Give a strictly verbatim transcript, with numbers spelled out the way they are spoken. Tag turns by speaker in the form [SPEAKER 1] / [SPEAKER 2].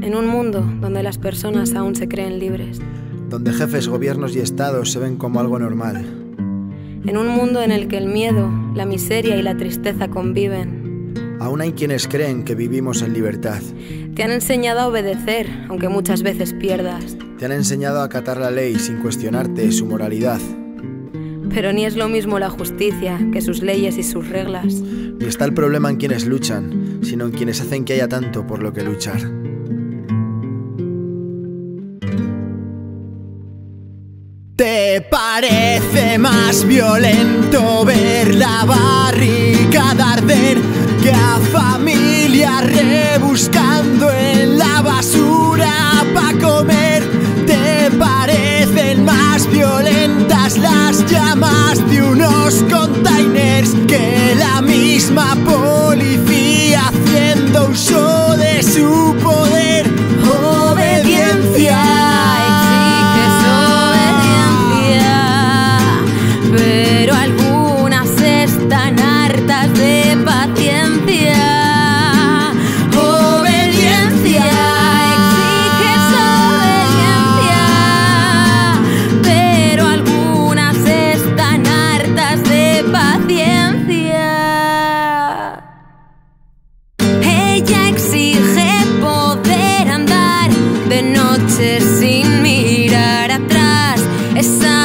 [SPEAKER 1] En un mundo donde las personas aún se creen libres.
[SPEAKER 2] Donde jefes, gobiernos y estados se ven como algo normal.
[SPEAKER 1] En un mundo en el que el miedo, la miseria y la tristeza conviven.
[SPEAKER 2] Aún hay quienes creen que vivimos en libertad.
[SPEAKER 1] Te han enseñado a obedecer, aunque muchas veces pierdas.
[SPEAKER 2] Te han enseñado a acatar la ley sin cuestionarte su moralidad.
[SPEAKER 1] Pero ni es lo mismo la justicia que sus leyes y sus reglas.
[SPEAKER 2] Ni está el problema en quienes luchan, sino en quienes hacen que haya tanto por lo que luchar.
[SPEAKER 3] ¿Te parece más violento ver la barricada arder que a familias rebuscando en la basura pa' comer? ¿Te parecen más violentas las llamas de unos containers que la misma policía haciendo uso de su poder? Obediencia.
[SPEAKER 1] Pero algunas están hartas de paciencia. Obediencia, exiges obediencia. Pero algunas están hartas de paciencia. Ella exige poder andar de noche sin mirar atrás. Esa